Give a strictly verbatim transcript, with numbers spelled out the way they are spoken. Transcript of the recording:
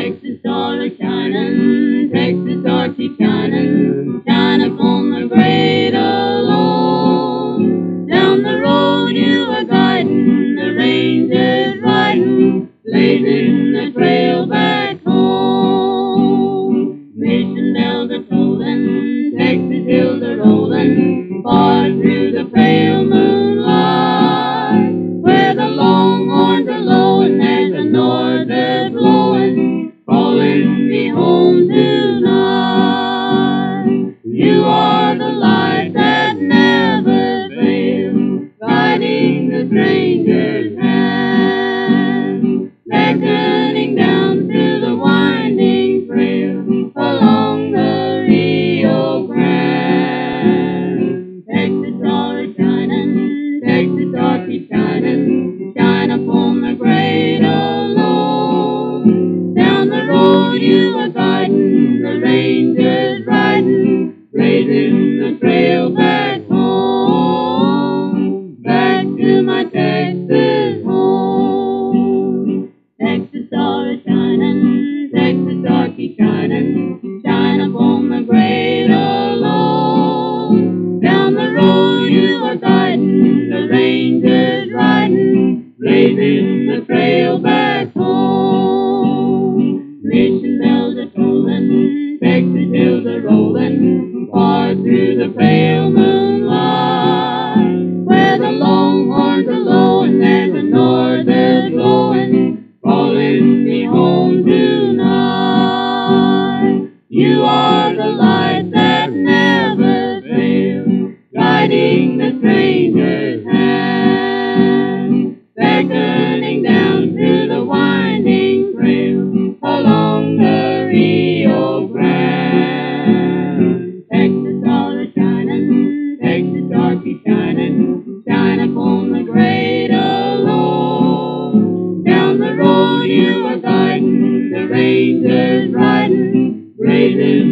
Texas star a shining, Texas star keep shining, shine upon the great alone. Down the road you are guiding, the ranger's riding, blazing the trail back home. Mission bells are tolling, Texas hills are rolling, far through the pale moonlight, where the longhorns are lowing as the north is blowing, calling me home tonight. You are the light that never fails, guiding the stranger's hand, beckoning down through the winding trail along the Rio Grande. Texas star is shining, Texas star keep shining, shine upon the great alone. Down the road you are guiding, the ranger's riding, blazing the trail back home, back to my Texas home. Texas star is shining, Texas star keep shining, shine upon the great alone. Down the road you are guiding, the ranger's riding, blazing the trail back home. Mission bells are tolling, Texas hills are rolling, far through the pale moonlight, where the longhorns are lowing and the north is blowing, calling me home tonight. You are the light that never fails, guiding the stranger's hand, beckoning down through the winding trail along the Rio Grande. Texas star is shining, Texas star keep shining, shine upon the great alone. Down the road you are guiding, the ranger's riding, blazing